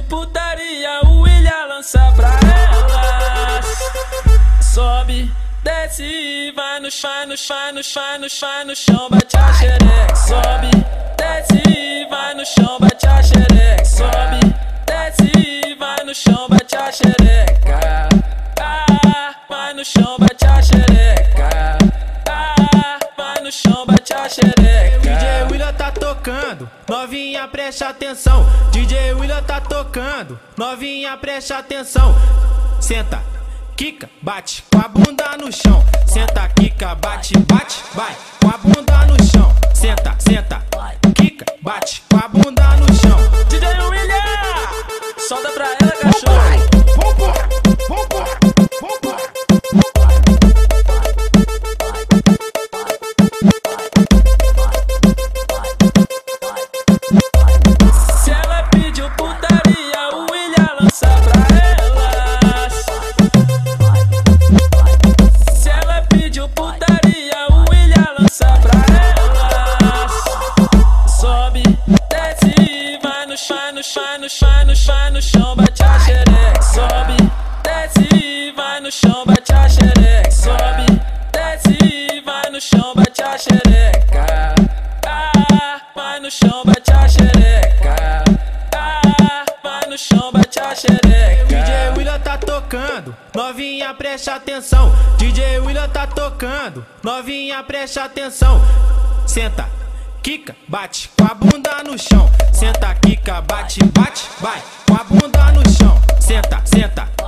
pediu putaria, o William lança pra elas. Sobe, desce, vai no chão, no chão, no chão, no chão, no chão, bate a xereca. Sobe, desce, vai no chão, bate a xereca. Sobe, desce, vai no chão, bate a xereca. Vai no chão, bate a xereca. Vai no chão, bate a xereca. DJ William tá tocando, novinha preste atenção. DJ William tá tocando, novinha preste atenção. Senta, quica, bate com a bunda no chão. Senta, quica, bate, bate, vai com a bunda no chão. Senta, senta, quica, bate com a bunda no chão. DJ William, solta pra ela, cachorro. Vambora, vambora, vambora. Se ela pediu putaria, o William lança pra elas. Se ela pediu putaria, o William lança pra elas. Sobe, desce, vai no chão, no chão, no chão, no chão, no chão, bate a xereca. Sobe, desce, vai no chão, bate a xereca. Sobe, desce, vai no chão, bate a xereca. Vai no chão, bate a xereca. Vai no chão, bate a xereca. DJ William tá tocando, novinha preste atenção. DJ William tá tocando, novinha preste atenção. Senta, quica, bate com a bunda no chão. Senta, quica, bate, bate, vai com a bunda no chão. Senta, senta,